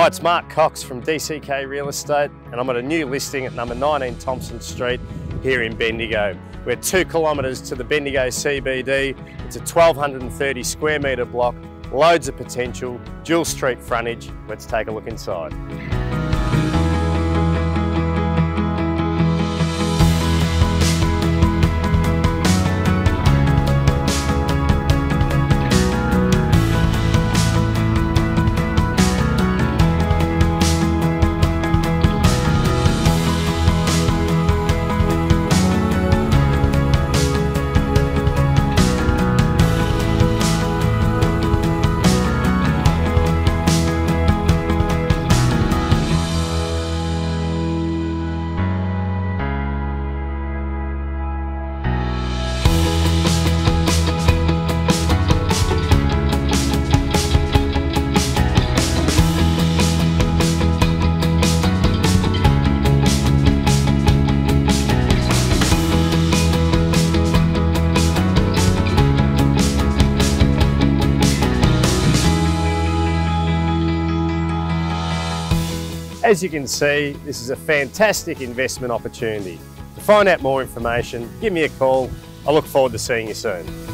Hi, it's Mark Cox from DCK Real Estate, and I'm at a new listing at number 19 Thompson Street here in Bendigo. We're 2 kilometres to the Bendigo CBD. It's a 1,230 square metre block, loads of potential, dual street frontage. Let's take a look inside. As you can see, this is a fantastic investment opportunity. To find out more information, give me a call. I look forward to seeing you soon.